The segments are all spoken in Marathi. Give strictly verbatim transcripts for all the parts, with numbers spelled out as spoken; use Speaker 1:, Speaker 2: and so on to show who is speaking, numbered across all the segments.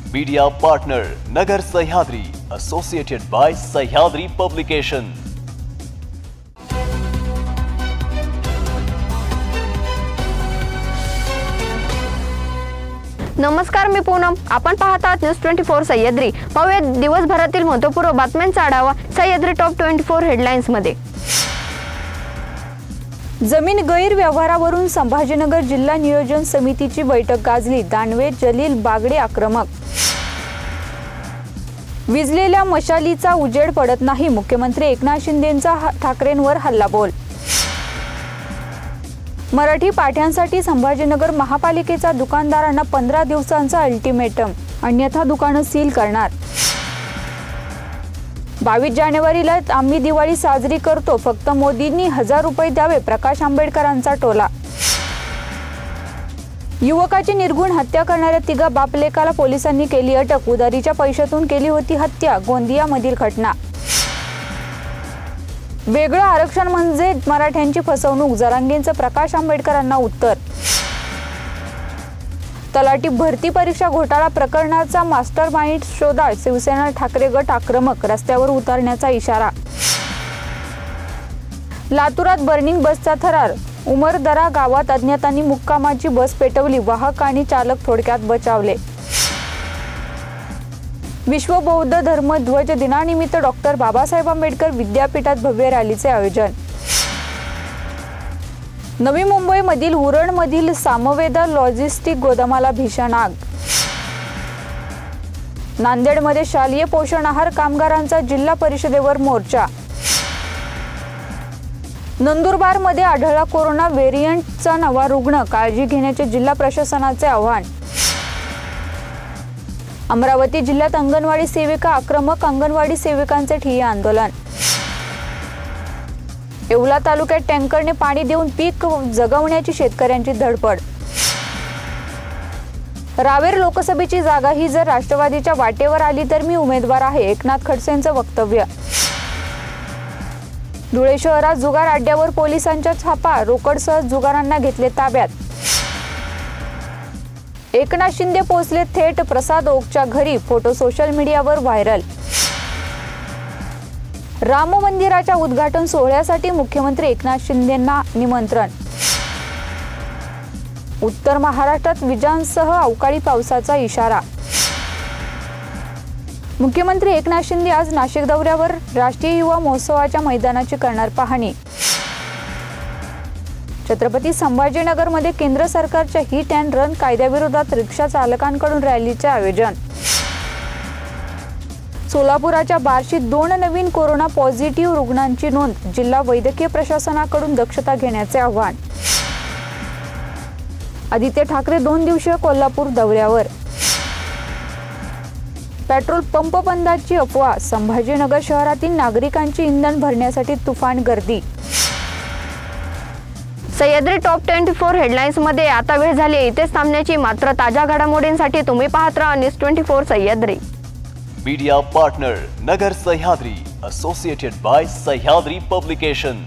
Speaker 1: Media partner Nagar Sahyadri, associated by Sahyadri publication.
Speaker 2: नमस्कार, मी पूनम। आपण पाहत आहात न्यूज ट्वेंटी फोर सह्याद्री। पाहूया दिवसभरातील महत्त्वपूर्ण बातम्यांचा आढावा Sahyadri top twenty four headlines मध्ये।
Speaker 3: जमीन गैरव्यवहारावरून संभाजीनगर जिल्हा नियोजन समितीची बैठक गाजली। दानवे जलील बागडे आक्रमक। विजलेल्या मशालीचा उजेड पडत नाही, मुख्यमंत्री एकनाथ शिंदेंचा ठाकरेंवर हल्लाबोल। मराठी पाठ्यांसाठी संभाजीनगर महापालिकेचा दुकानदारांना पंधरा दिवसांचा अल्टिमेटम, अन्यथा दुकानं सील करणार। बावीस जानेवारीला आम्ही दिवाळी साजरी करतो, फक्त मोदींनी हजार रुपये द्यावे, प्रकाश आंबेडकरांचा टोला। युवकाची निर्घुण हत्या करणाऱ्या तिघा बापलेकाला पोलिसांनी केली अटक। उधारीच्या पैशातून केली होती हत्या, गोंदियामधील घटना। वेगळं आरक्षण म्हणजे मराठ्यांची फसवणूक, जरांगेंचं प्रकाश आंबेडकरांना उत्तर। तलाठी भरती परीक्षा घोटाळा प्रकरणाचा मास्टर माइंड शोधा, शिवसेना ठाकरे गट आक्रमक, रस्त्यावर उतरण्याचा इशारा। लातूरात बर्निंग बसचा थरार, उमरदरा गावात अज्ञातांनी मुक्कामाची बस पेटवली, वाहक आणि चालक थोडक्यात बचावले। विश्व बौद्ध धर्म ध्वज दिनानिमित्त डॉक्टर बाबासाहेब आंबेडकर विद्यापीठात भव्य रॅलीचे आयोजन। नवी मुंबईमधील उरणमधील सामवेदा लॉजिस्टिक गोदामाला भीषण आग। नांदेडमध्ये शालेय पोषण आहार कामगारांचा जिल्हा परिषदेवर मोर्चा। नंदुरबारमध्ये आढळला कोरोना व्हेरियंटचा नवा रुग्ण, काळजी घेण्याचे जिल्हा प्रशासनाचे आवाहन। अमरावती जिल्ह्यात अंगणवाडी सेविका आक्रमक, अंगणवाडी सेविकांचे ठिय्या आंदोलन। येवला तालुक्यात टँकरने पाणी देऊन पीक जगवण्याची शेतकऱ्यांची धडपड। रावेर लोकसभेची जागा ही जर राष्ट्रवादीच्या वाटेवर आली तर मी उमेदवार आहे, एकनाथ खडसेंचं वक्तव्य। धुळे शहरात जुगार अड्ड्यावर पोलिसांचा छापा, रोकडसह जुगारांना घेतले ताब्यात। एकनाथ शिंदे पोहोचले थेट प्रसाद ओकच्या घरी, फोटो सोशल मीडियावर व्हायरल। राम मंदिराच्या उद्घाटन सोहळ्यासाठी मुख्यमंत्री एकनाथ शिंदेंना निमंत्रण। उत्तर महाराष्ट्रात विजांसह अवकाळी पावसाचा इशारा। मुख्यमंत्री एकनाथ शिंदे आज नाशिक दौऱ्यावर, राष्ट्रीय युवा महोत्सवाच्या मैदानाची करणार पाहणी। छत्रपती संभाजीनगरमध्ये केंद्र सरकारच्या हिट अँड रन कायद्याविरोधात रिक्षा चालकांकडून रॅलीचे आयोजन। सोलापुराच्या बार्शीत दोन नवीन कोरोना पॉझिटिव्ह रुग्णांची नोंद, जिल्हा वैद्यकीय प्रशासनाकडून दक्षता घेण्याचे आवाहन। आदित्य ठाकरे दोन दिवसीय कोल्हापूर दौऱ्यावर। पेट्रोल पंप बंदाची अफवा, संभाजीनगर शहरातील नागरिकांची इंधन भरण्यासाठी तुफान गर्दी।
Speaker 2: Sahyadri top twenty four headlines मध्ये आता वेळ झाली इथेच थांबण्याची, मात्र ताज्या घडामोडींसाठी तुम्ही पाहत राहा news twenty four Sahyadri.
Speaker 1: Media partner Nagar Sahyadri, associated by Sahyadri publication.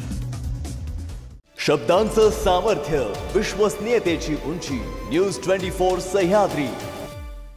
Speaker 1: शब्दांचं सामर्थ्य, विश्वसनीयतेची उंची, न्यूज ट्वेंटी फोर सह्याद्री।